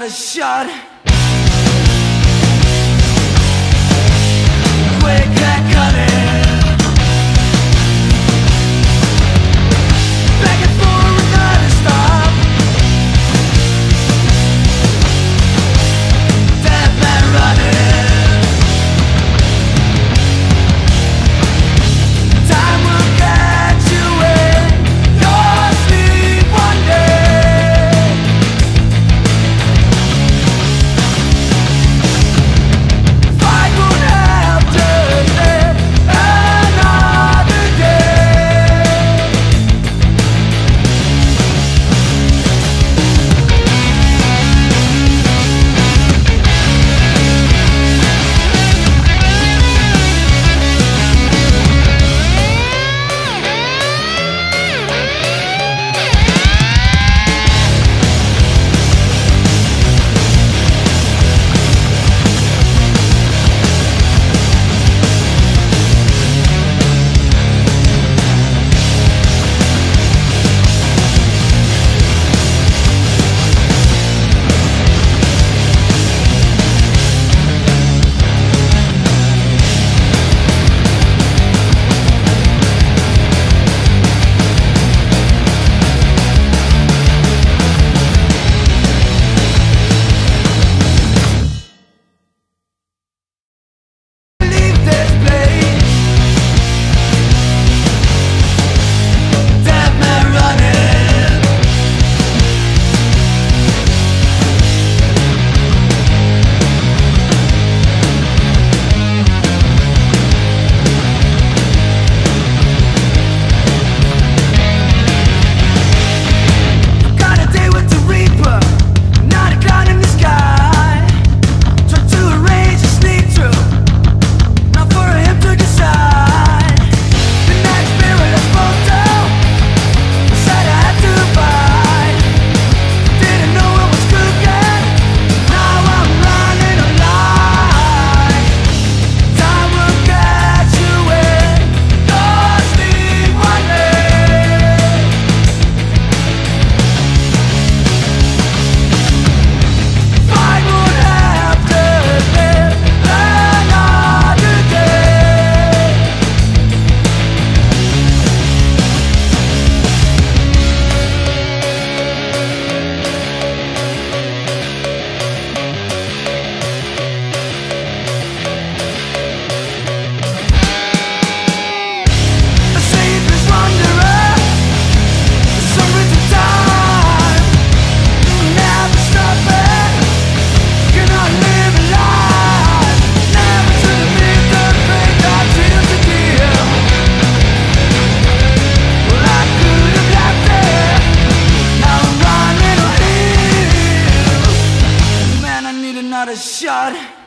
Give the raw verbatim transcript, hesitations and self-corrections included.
another shot. Quick and cutting, begging for another stop. Dead man running, time will catch you in your sleep one day. Fight won't help to live another day. Leave this place. Dead man running, got a day with the Reaper, not a cloud in the sky. Try to arrange a sleep through, not for him to decide. The night spirit I spoke to said I had to fight. Didn't know it was cooking, now I'm running alive. Time will catch you in your sleep one day. Fight won't have to live another day. A sleepless wanderer, suffering through time, never stopping, cannot live a life, never to admit the fate that seems to kill. Well, I could have left it, now I'm running on hills. Man, I need another shot.